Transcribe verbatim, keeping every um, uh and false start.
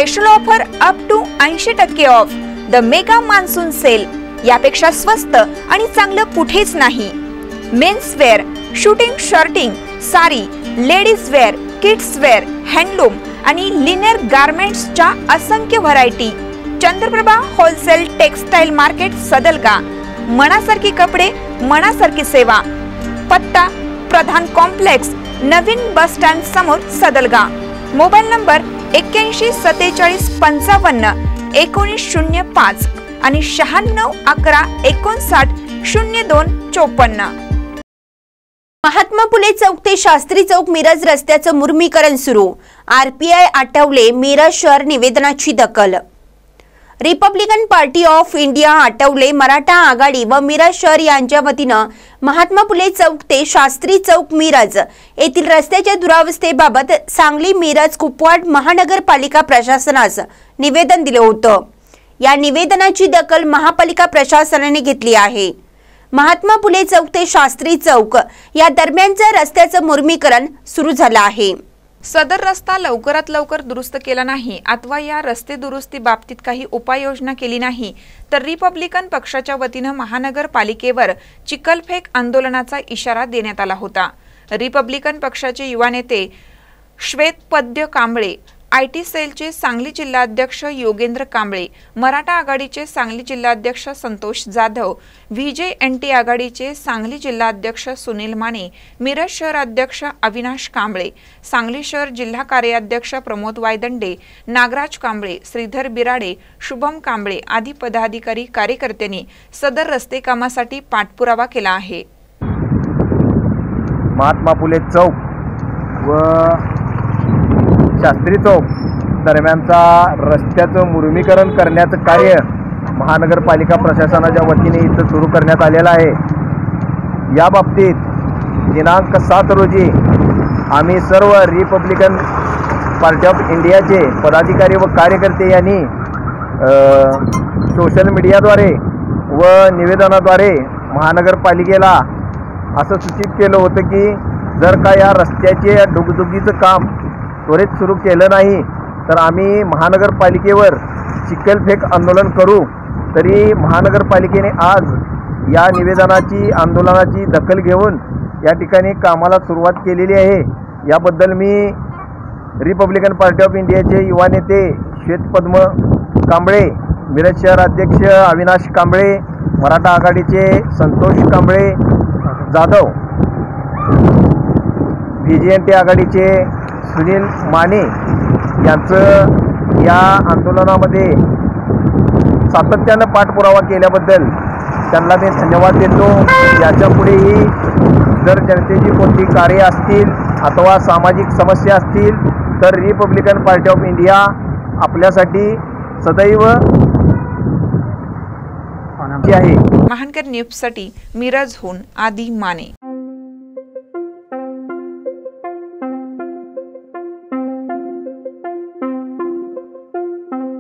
Special offer up to ऐंशी टक्के off. The mega monsoon sale, यापेक्षा स्वस्त आणि चांगलं कुठेच नाही। Men's wear, shooting shirting, sari, ladies wear, kids wear, handloom आणि लिनेर गारमेंट्सच्या असंख्य variety. Chandraprabha wholesale textile market Sadalga. मनासारखी कपडे, मनासारखी सेवा। पत्ता प्रधान कॉम्प्लेक्स, नवीन बस स्टँड समोर सदलगा। मोबाईल नंबर एक्क्याऐंशी सत्तेचाळीस पंचावन्न एकोणीस शून्य पाच आणि शहाण्णव अकरा एकोणसाठ शून्य दोन चोपन्न। महात्मा फुले चौक ते शास्त्री चौक मिरज रस्त्याचं मुर्मीकरण सुरू। आरपीआय आठवले मिरज शहर निवेदनाची दखल। Republican party of India Athawale Maratha आघाडी व मिरज शहर यांच्या वतीनं महात्मा फुले चौक ते शास्त्री चौक मिरज येथील रस्त्याच्या दुरावस्थेबाबत सांगली मिरज कुपवाड महानगरपालिका प्रशासनास निवेदन दिलं होतं। या निवेदनाची दखल महापालिका प्रशासनाने घेतली आहे। महात्मा फुले चौक ते शास्त्री चौक या दरम्यानचं रस्त्याचं मुर्मीकरण सुरू झालं आहे। सदर रस्ता लवकरात लवकर दुरुस्त केला नाही अथवा या रस्ते दुरुस्ती बाबतीत काही उपाययोजना केली नाही तर रिपब्लिकन पक्षाच्या वतीनं महानगरपालिकेवर चिखलफेक आंदोलनाचा इशारा देण्यात आला होता। रिपब्लिकन पक्षाचे युवा नेते श्वेतपद्य कांबळे, आयटी सेलचे सांगली जिल्हाध्यक्ष योगेंद्र कांबळे, मराठा आघाडीचे सांगली जिल्हाध्यक्ष संतोष जाधव, व्हीजे एनटी आघाडीचे सांगली जिल्हाध्यक्ष सुनील माने, मिरज शहर अध्यक्ष अविनाश कांबळे, सांगली शहर जिल्हा कार्याध्यक्ष प्रमोद वायदंडे, नागराज कांबळे, श्रीधर बिराडे, शुभम कांबळे आदी पदाधिकारी कार्यकर्त्यांनी सदर रस्ते कामासाठी पाठपुरावा केला आहे। महात्मा फुले चौक व शास्त्री चौक दरम्यानचा रस्त्याचं मुर्मीकरण करण्याचं कार्य महानगरपालिका प्रशासनाच्या वतीने इथं सुरू करण्यात आलेलं आहे। या बाबतीत दिनांक सात रोजी आम्ही सर्व रिपब्लिकन पार्टी ऑफ इंडियाचे पदाधिकारी व कार्यकर्ते यांनी सोशल मीडियाद्वारे व निवेदनाद्वारे महानगरपालिकेला असं सूचित केलं होतं की जर का या रस्त्याचे डुगडुगीचं काम त्वरित सुरू केलं नाही तर आम्ही महानगरपालिकेवर चिखलफेक आंदोलन करू। तरी महानगरपालिकेने आज या निवेदनाची आंदोलनाची दखल घेऊन या ठिकाणी कामाला सुरुवात केलेली आहे। याबद्दल मी रिपब्लिकन पार्टी ऑफ इंडियाचे युवा नेते श्वेतपद्म कांबळे, मिरज शहर अध्यक्ष अविनाश कांबळे, मराठा आघाडीचे संतोष कांबळे जाधव, व्हीजेएनटी आघाडीचे सुनील माने यांचं या आंदोलनामध्ये सातत्यानं पाठपुरावा केल्याबद्दल त्यांना मी धन्यवाद देतो। याच्यापुढेही जर जनतेची कोणती कार्य असतील अथवा सामाजिक समस्या असतील तर रिपब्लिकन पार्टी ऑफ इंडिया आपल्यासाठी सदैव आहे। महानकर न्यूजसाठी मिरजहून आदी माने।